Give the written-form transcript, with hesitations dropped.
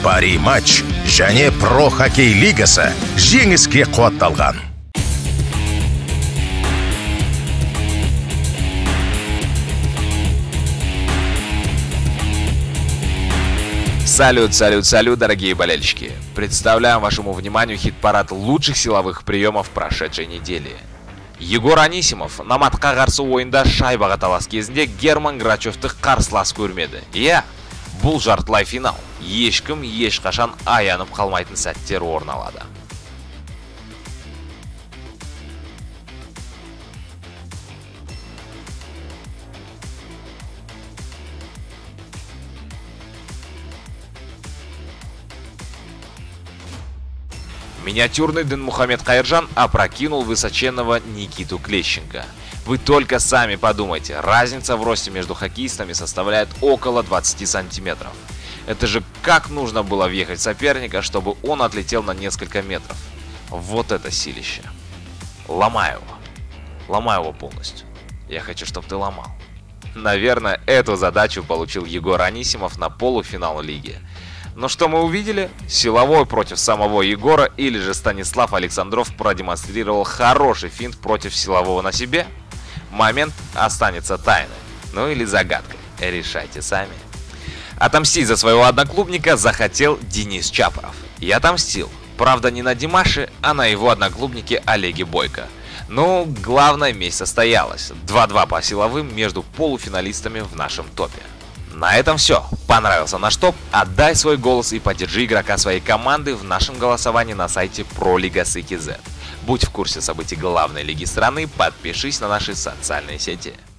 Пари матч және Pro Хоккей лигасы жеңіске қуатталған. Салют, дорогие болельщики! Представляем вашему вниманию хит-парад лучших силовых приемов прошедшей недели. Егор Анисимов Наматқа қарсы ойында шайбаға талас кезінде Герман Грачевті қарсылас көрмеді. Бұл жартылай финал. Ешкім ешқашан аянып қалмайтын сәттер орын алады. Миниатюрный Динмухамед Кайыржан опрокинул высоченного Никиту Клещенко. Вы только сами подумайте, разница в росте между хоккеистами составляет около 20 сантиметров. Это же как нужно было въехать в соперника, чтобы он отлетел на несколько метров. Вот это силище. Ломаю его полностью. Я хочу, чтобы ты ломал. Наверное, эту задачу получил Егор Анисимов на полуфинал лиги. Но что мы увидели? Силовой против самого Егора, или же Станислав Александров продемонстрировал хороший финт против силового на себе? Момент останется тайной. Ну или загадкой. Решайте сами. Отомстить за своего одноклубника захотел Денис Чапоров. И отомстил. Правда, не на Димаше, а на его одноклубнике Олеге Бойко. Но главная месть состоялась. 2-2 по силовым между полуфиналистами в нашем топе. На этом все. Понравился наш топ? Отдай свой голос и поддержи игрока своей команды в нашем голосовании на сайте ProLiga.cz. Будь в курсе событий главной лиги страны, подпишись на наши социальные сети.